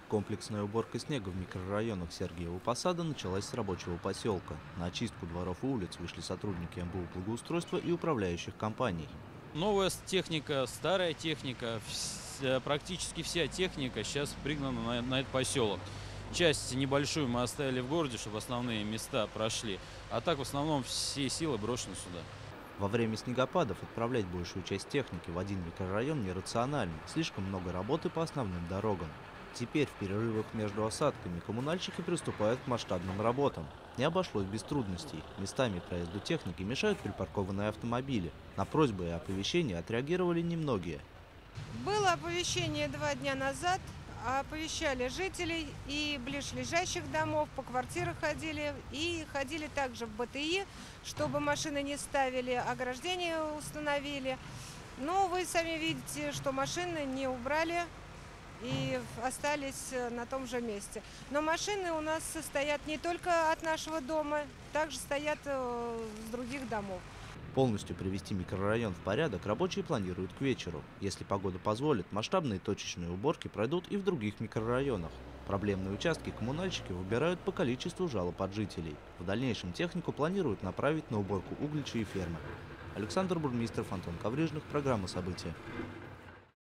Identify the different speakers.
Speaker 1: Комплексная уборка снега в микрорайонах Сергиева Посада началась с рабочего поселка. На очистку дворов и улиц вышли сотрудники МБУ благоустройства и управляющих компаний.
Speaker 2: Новая техника, старая техника, практически вся техника сейчас пригнана на этот поселок. Часть небольшую мы оставили в городе, чтобы основные места прошли. А так в основном все силы брошены сюда.
Speaker 1: Во время снегопадов отправлять большую часть техники в один микрорайон нерационально, слишком много работы по основным дорогам. Теперь в перерывах между осадками коммунальщики приступают к масштабным работам. Не обошлось без трудностей. Местами проезду техники мешают припаркованные автомобили. На просьбы и оповещения отреагировали немногие.
Speaker 3: Было оповещение 2 дня назад. Оповещали жителей и ближайших домов, по квартирам ходили. И ходили также в БТИ, чтобы машины не ставили, ограждения установили. Но вы сами видите, что машины не убрали и остались на том же месте. Но машины у нас стоят не только от нашего дома, также стоят с других домов.
Speaker 1: Полностью привести микрорайон в порядок рабочие планируют к вечеру. Если погода позволит, масштабные точечные уборки пройдут и в других микрорайонах. Проблемные участки коммунальщики выбирают по количеству жалоб от жителей. В дальнейшем технику планируют направить на уборку угличей и фермы. Александр Бурмистров, Антон Коврижных, программа «События».